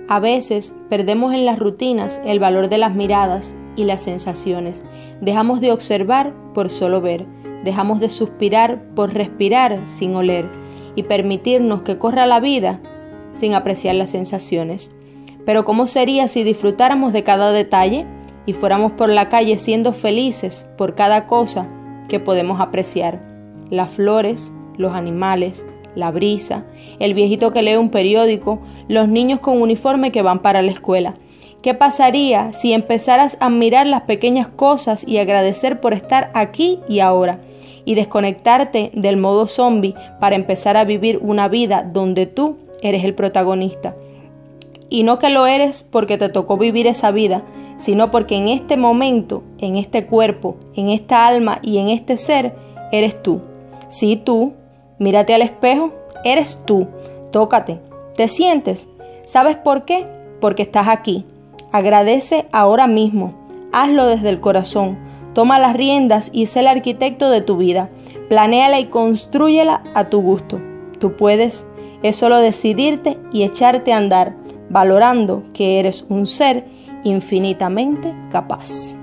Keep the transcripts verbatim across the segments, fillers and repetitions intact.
A veces perdemos en las rutinas el valor de las miradas y las sensaciones. Dejamos de observar por solo ver. Dejamos de suspirar por respirar sin oler y permitirnos que corra la vida sin apreciar las sensaciones. Pero ¿cómo sería si disfrutáramos de cada detalle y fuéramos por la calle siendo felices por cada cosa que podemos apreciar? Las flores, los animales, la brisa, el viejito que lee un periódico, los niños con uniforme que van para la escuela. ¿Qué pasaría si empezaras a admirar las pequeñas cosas y agradecer por estar aquí y ahora? Y desconectarte del modo zombie para empezar a vivir una vida donde tú eres el protagonista. Y no que lo eres porque te tocó vivir esa vida, sino porque en este momento, en este cuerpo, en esta alma y en este ser, eres tú. Sí, tú. Mírate al espejo, eres tú. Tócate. ¿Te sientes? ¿Sabes por qué? Porque estás aquí. Agradece ahora mismo. Hazlo desde el corazón. Toma las riendas y sé el arquitecto de tu vida. Planéala y constrúyela a tu gusto. Tú puedes. Es solo decidirte y echarte a andar, valorando que eres un ser infinitamente capaz.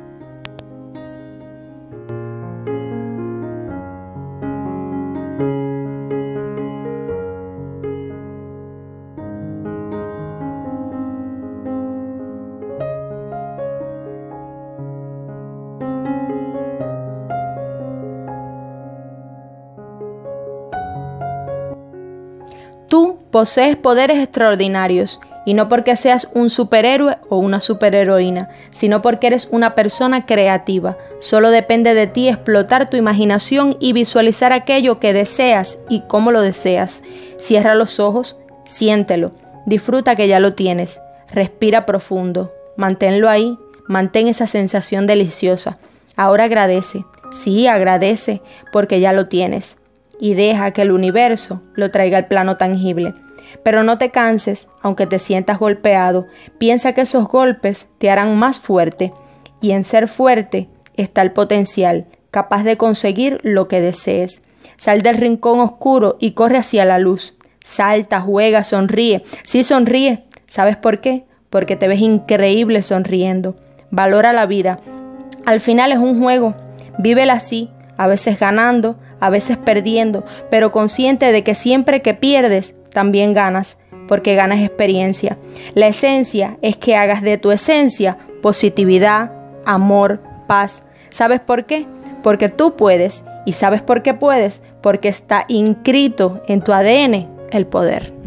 Tú posees poderes extraordinarios, y no porque seas un superhéroe o una superheroína, sino porque eres una persona creativa. Solo depende de ti explotar tu imaginación y visualizar aquello que deseas y cómo lo deseas. Cierra los ojos, siéntelo, disfruta que ya lo tienes, respira profundo, manténlo ahí, mantén esa sensación deliciosa. Ahora agradece, sí, agradece, porque ya lo tienes. Y deja que el universo lo traiga al plano tangible. Pero no te canses, aunque te sientas golpeado. Piensa que esos golpes te harán más fuerte. Y en ser fuerte está el potencial, capaz de conseguir lo que desees. Sal del rincón oscuro y corre hacia la luz. Salta, juega, sonríe. Sí, sonríe. ¿Sabes por qué? Porque te ves increíble sonriendo. Valora la vida. Al final es un juego. Vívela así, a veces ganando, a veces perdiendo, pero consciente de que siempre que pierdes, también ganas, porque ganas experiencia. La esencia es que hagas de tu esencia positividad, amor, paz. ¿Sabes por qué? Porque tú puedes. ¿Y sabes por qué puedes? Porque está inscrito en tu A D N el poder.